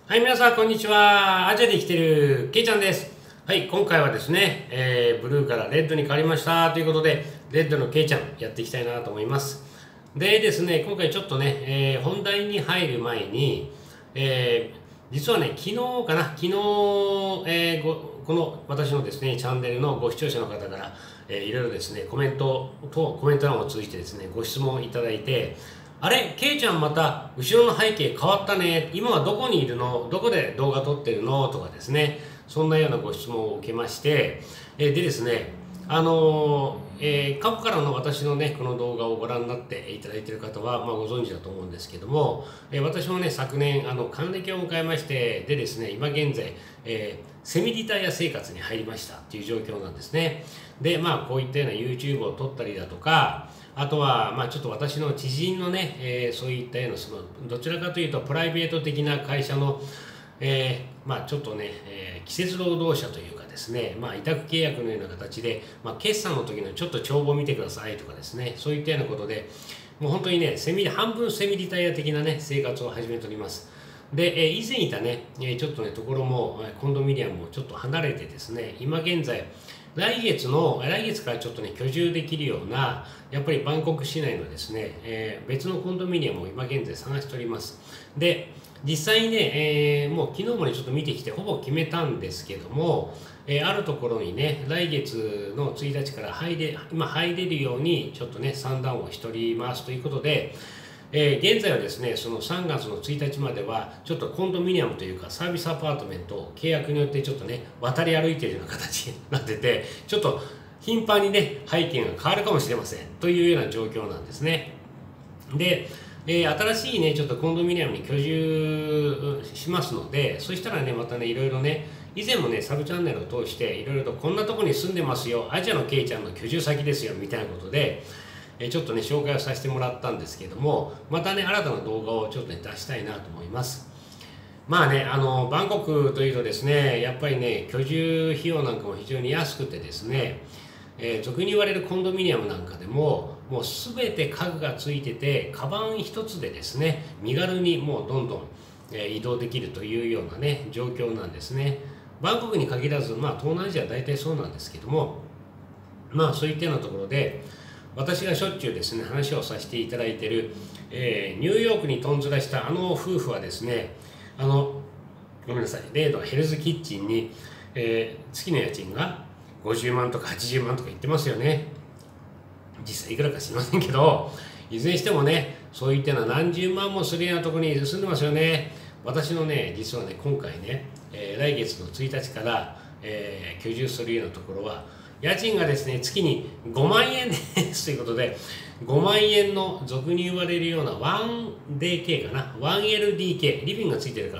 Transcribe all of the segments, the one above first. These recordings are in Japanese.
はい、皆さん、こんにちは。アジアで生きてるケイちゃんです。はい、今回はですね、ブルーからレッドに変わりましたということで、レッドのケイちゃんやっていきたいなと思います。でですね、今回ちょっとね、本題に入る前に、実はね、昨日かな、昨日、この私のですね、チャンネルのご視聴者の方から、いろいろですね、コメント欄を通じてですね、ご質問いただいて、あれ、ケイちゃんまた後ろの背景変わったね。今はどこにいるの？どこで動画撮ってるの？とかですね。そんなようなご質問を受けまして、でですね、過去からの私のね、この動画をご覧になっていただいている方は、ご存知だと思うんですけども、私もね、昨年、還暦を迎えまして、でですね、今現在、セミリタイア生活に入りましたっていう状況なんですね。で、こういったような YouTube を撮ったりだとか、あとは、ちょっと私の知人のね、そういったような、どちらかというと、プライベート的な会社の、ちょっとね、季節労働者というかですね、委託契約のような形で、決算の時のちょっと帳簿を見てくださいとかですね、そういったようなことで、もう本当にね、半分セミリタイア的なね、生活を始めております。で、以前いたね、ちょっとね、ところも、コンドミニアムをちょっと離れてですね、今現在、来月からちょっとね、居住できるような、やっぱりバンコク市内のですね、別のコンドミニアムを今現在探しております。で、実際にね、もう昨日までちょっと見てきて、ほぼ決めたんですけども、あるところにね、来月の1日から今入れるように、ちょっとね、算段をしておりますということで、現在はですね、その3月の1日までは、ちょっとコンドミニアムというか、サービスアパートメントを契約によってちょっとね、渡り歩いているような形になってて、ちょっと頻繁にね、背景が変わるかもしれませんというような状況なんですね。で、新しいね、ちょっとコンドミニアムに居住しますので、そしたらね、またね、いろいろね、以前もね、サブチャンネルを通して、いろいろとこんなとこに住んでますよ、アジアのケイちゃんの居住先ですよ、みたいなことで、ちょっとね、紹介をさせてもらったんですけども、またね、新たな動画をちょっとね、出したいなと思います。バンコクというとですね、やっぱりね、居住費用なんかも非常に安くてですね、俗に言われるコンドミニアムなんかでも、もうすべて家具がついてて、カバン一つでですね、身軽にもうどんどん、移動できるというようなね、状況なんですね。バンコクに限らず、東南アジアは大体そうなんですけども、そういったようなところで、私がしょっちゅうですね、話をさせていただいている、ニューヨークにとんずらしたあの夫婦はですね、ごめんなさい、例のヘルズキッチンに、月の家賃が50万とか80万とか言ってますよね。実際いくらか知りませんけど、いずれにしてもね、そういったような何十万もするようなところに住んでますよね。私のね、実はね、今回ね、来月の1日から、居住するようなところは、家賃がですね、月に5万円ですということで、5万円の俗に言われるような 1DK かな、1LDK、リビングがついてるから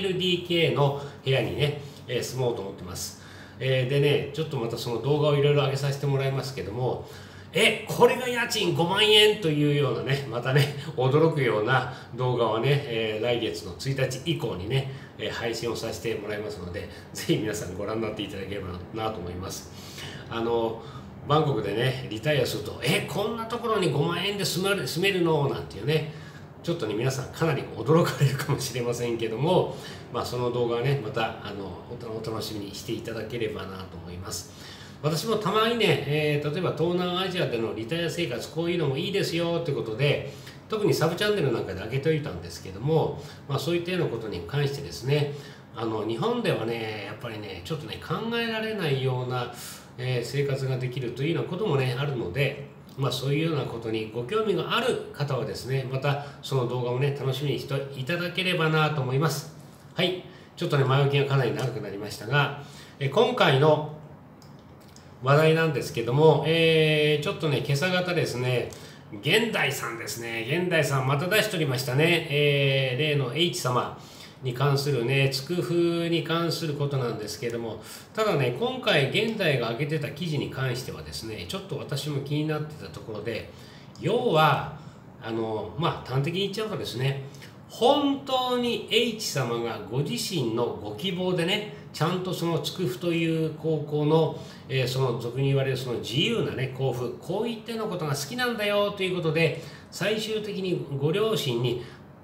1LDK の部屋にね、住もうと思ってます。でね、ちょっとまたその動画をいろいろ上げさせてもらいますけども、これが家賃5万円というようなね、またね、驚くような動画はね、来月の1日以降にね、配信をさせてもらいますので、ぜひ皆さんご覧になっていただければなと思います。バンコクでね、リタイアすると、こんなところに5万円で住めるのなんていうね、ちょっとね、皆さんかなり驚かれるかもしれませんけども、その動画はね、またお楽しみにしていただければなと思います。私もたまにね、例えば東南アジアでのリタイア生活、こういうのもいいですよということで、特にサブチャンネルなんかで上げておいたんですけども、そういったようなことに関してですね、日本ではね、やっぱりね、ちょっとね、考えられないような、生活ができるというようなこともね、あるので、そういうようなことにご興味がある方はですね、またその動画をね、楽しみにしていただければなと思います。はい、ちょっとね、前置きがかなり長くなりましたが、今回の話題なんですけども、ちょっとね、今朝方ですね、現代さんですね、現代さんまた出しておりましたね、例の H 様に関するね、つくふに関することなんですけども、ただね、今回現代が上げてた記事に関してはですね、ちょっと私も気になってたところで、要は、端的に言っちゃうとですね、本当に H 様がご自身のご希望でね、ちゃんとそのつくふという高校の、その俗に言われるその自由なね、交付、こういったようなことが好きなんだよということで、最終的にご両親に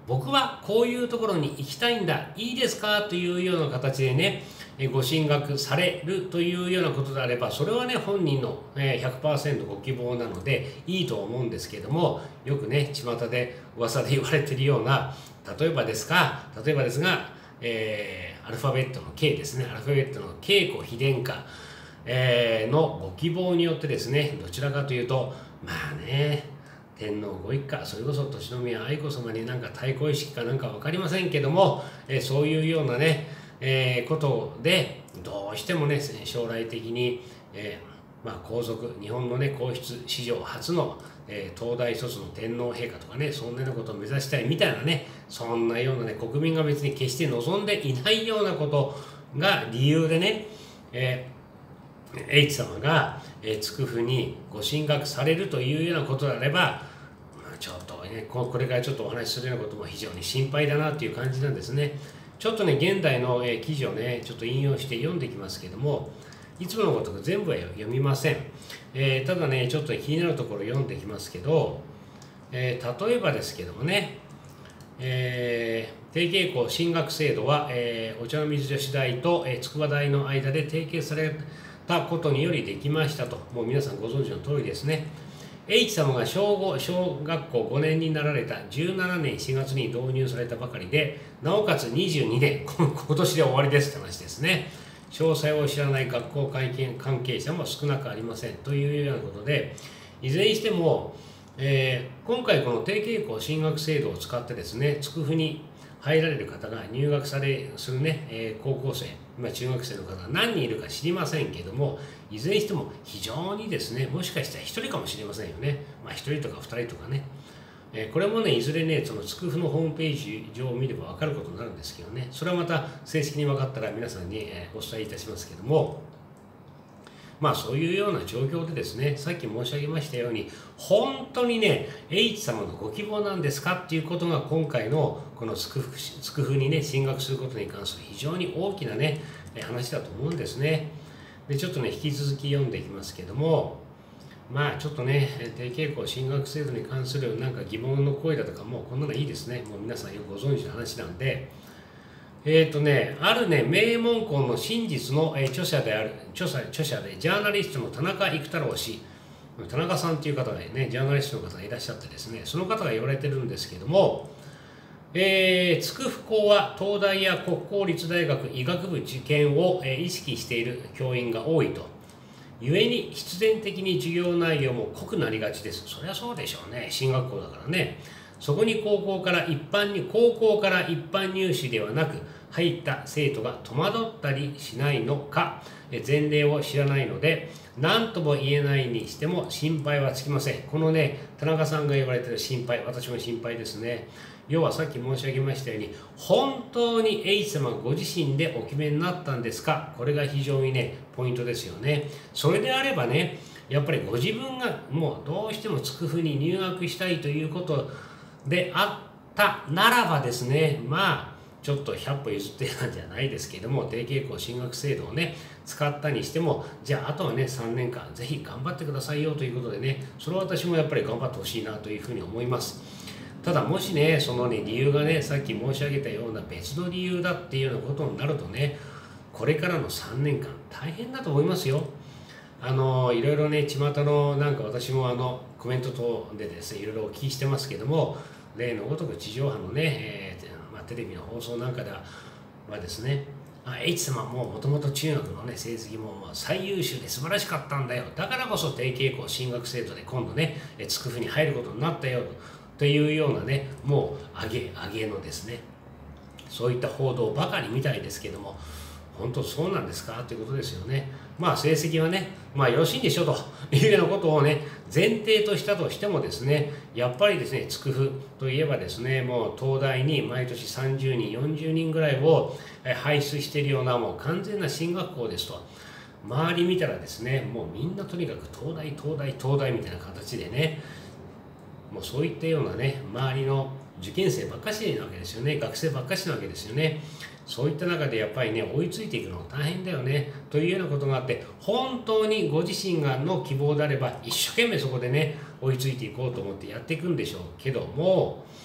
僕はこういうところに行きたいんだ、いいですかというような形でね、ご進学されるというようなことであれば、それはね、本人の 100% ご希望なのでいいと思うんですけれども、よくね、巷で噂で言われているような、例えばですが、アルファベットの K ですね、アルファベットのK子妃殿下、のご希望によってですね、どちらかというと、まあね、天皇ご一家、それこそ敬宮愛子様になんか対抗意識かなんか分かりませんけども、そういうようなね、ことでどうしてもね将来的に、皇族日本のね皇室史上初の、東大卒の天皇陛下とかねそんなようなことを目指したいみたいなねそんなようなね国民が別に決して望んでいないようなことが理由でね、H 様が、筑府にご進学されるというようなことであれば、ちょっとねこれからちょっとお話しするようなことも非常に心配だなという感じなんですね。ちょっとね現代の記事をねちょっと引用して読んできますけども、いつものごとく全部は読みません。ただねちょっと気になるところ読んできますけど、例えばですけどもね、提携校進学制度は、お茶の水女子大と、筑波大の間で提携されたことによりできましたと、もう皆さんご存知の通りですね。H 様が小学校5年になられた17年4月に導入されたばかりで、なおかつ22年、今年で終わりですって話ですね。詳細を知らない学校関係者も少なくありませんというようなことで、いずれにしても、今回この提携校進学制度を使ってですね、筑府に入られる方が入学するね、高校生、中学生の方が何人いるか知りませんけども、いずれにしても非常にですね、もしかしたら1人かもしれませんよね。1人とか2人とかね。これもね、いずれね、その筑府のホームページ上を見れば分かることになるんですけどね、それはまた正式に分かったら皆さんにお伝えいたしますけども、そういうような状況でですね、さっき申し上げましたように、本当にね、H 様のご希望なんですかっていうことが今回のこの筑府にね、進学することに関する非常に大きなね、話だと思うんですね。で、ちょっとね、引き続き読んでいきますけども、ちょっとね、提携校進学制度に関するなんか疑問の声だとか、もうこんなのいいですね。もう皆さんよくご存知の話なんで、あるね、名門校の真実の著者でジャーナリストの田中育太郎氏、田中さんっていう方がね、ジャーナリストの方がいらっしゃってですね、その方が言われてるんですけども、筑府校は東大や国公立大学医学部受験を意識している教員が多いと。故に必然的に授業内容も濃くなりがちです。そりゃそうでしょうね。進学校だからね。そこに高校から一般入試ではなく入った生徒が戸惑ったりしないのか、前例を知らないので何とも言えないにしても心配はつきません。このね田中さんが言われている心配、私も心配ですね。要はさっき申し上げましたように、本当に H 様ご自身でお決めになったんですか、これが非常にねポイントですよね。それであればね、やっぱりご自分がもうどうしても筑府に入学したいということであったならばですね、ちょっと100歩譲ってなんじゃないですけども、提携校進学制度をね使ったにしても、じゃああとはね3年間ぜひ頑張ってくださいよということでね、それは私もやっぱり頑張ってほしいなというふうに思います。ただもしねそのね理由がねさっき申し上げたような別の理由だっていうようなことになるとね、これからの3年間大変だと思いますよ。いろいろね巷のなんか私もコメント等でですねいろいろお聞きしてますけども、例のごとく地上波のね、テレビの放送なんかではですね、H 様もともと中学のね成績も最優秀で素晴らしかったんだよ、だからこそ提携校進学制度で今度ね筑府に入ることになったよというようなね、もう上げのですね、そういった報道ばかりみたいですけども、本当そうなんですかということですよね。成績はねよろしいんでしょというようなことをね前提としたとしてもですね、やっぱりですね筑府といえばですね、もう東大に毎年30人40人ぐらいを輩出しているようなもう完全な進学校ですと。周り見たらですね、もうみんなとにかく東大みたいな形でね、もうそういったようなね周りの受験生ばっかしなわけですよね、学生ばっかしなわけですよね。そういった中でやっぱりね追いついていくのが大変だよねというようなことがあって、本当にご自身がの希望であれば一生懸命そこでね追いついていこうと思ってやっていくんでしょうけども、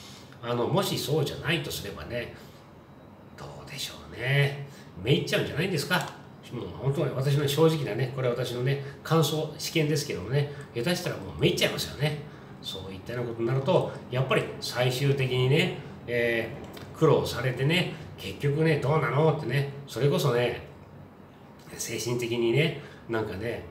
もしそうじゃないとすればね、どうでしょうね、めいっちゃうんじゃないんですか。もう本当に私の正直なね、これは私のね、感想、試験ですけどもね、下手したらもうめいっちゃいますよね。そういったようなことになると、やっぱり最終的にね、苦労されてね、結局ね、どうなのってね、それこそね、精神的にね、なんかね、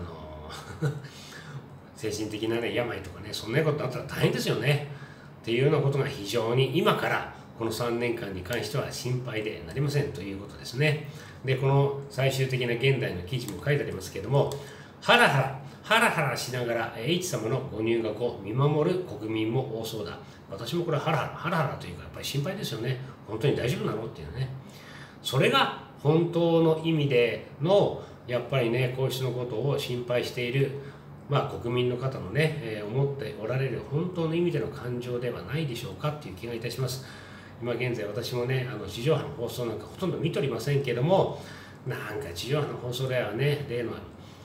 精神的なね、病とかね、そんなことあったら大変ですよね。っていうようなことが非常に今からこの3年間に関しては心配でなりませんということですね。で、この最終的な現代の記事も書いてありますけれども、ハラハラしながら H 様のご入学を見守る国民も多そうだ。私もこれハラハラというかやっぱり心配ですよね。本当に大丈夫なのっていうね。それが本当の意味でのやっぱりね、皇室のことを心配している国民の方のね、思っておられる本当の意味での感情ではないでしょうかっていう気がいたします。今現在私もね、地上波の放送なんかほとんど見ておりませんけども、なんか地上波の放送ではね、例の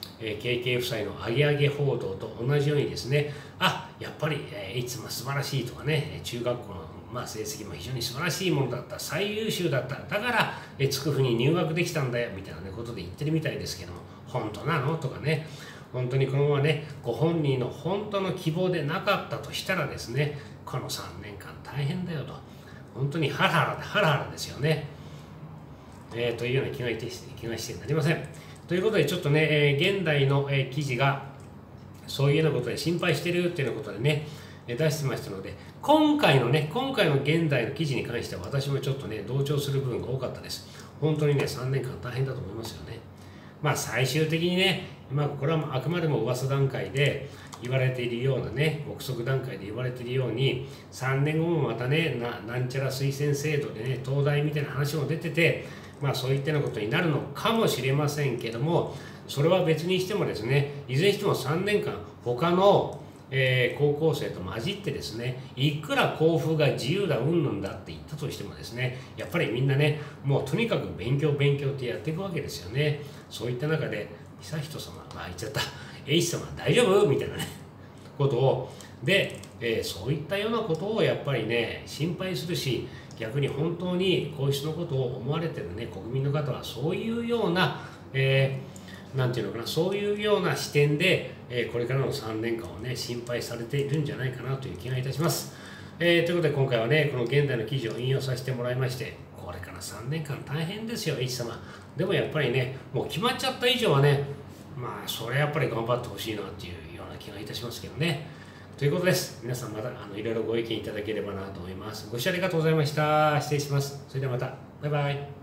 KK 夫妻のアゲアゲ報道と同じようにですね、やっぱりいつも素晴らしいとかね、中学校の成績も非常に素晴らしいものだった、最優秀だった、だから筑府に入学できたんだよみたいな、ことで言ってるみたいですけども、本当なのとかね、本当にこのままね、ご本人の本当の希望でなかったとしたらですね、この3年間大変だよと、本当にハラハラですよね。というような気がしてなりません。ということで、ちょっとね、現代の記事がそういうようなことで心配してるっていうようなことでね、出してましたので、今回の現代の記事に関しては私もちょっとね、同調する部分が多かったです。本当にね、3年間大変だと思いますよね。最終的にね、これはあくまでも噂段階で言われているようなね、憶測段階で言われているように、3年後もまたね、なんちゃら推薦制度でね、東大みたいな話も出てて、そういったようなことになるのかもしれませんけども、それは別にしてもですね、いずれにしても3年間、他の高校生と混じってですね、いくら校風が自由だうんぬんだって言ったとしてもですね、やっぱりみんなね、もうとにかく勉強ってやっていくわけですよね。そういった中で、悠仁様、言っちゃった、H 様大丈夫みたいなね、ことを、で、そういったようなことをやっぱりね、心配するし、逆に本当に皇室のことを思われてるね、国民の方はそういうような、なんていうのかな、そういうような視点で、これからの3年間をね、心配されているんじゃないかなという気がいたします。ということで今回はね、この現代の記事を引用させてもらいまして、これから3年間大変ですよ、H 様。でもやっぱりね、もう決まっちゃった以上はね、それやっぱり頑張ってほしいなっていうような気がいたしますけどね。ということです。皆さんまたいろいろご意見いただければなと思います。ご視聴ありがとうございました。失礼します。それではまた。バイバイ。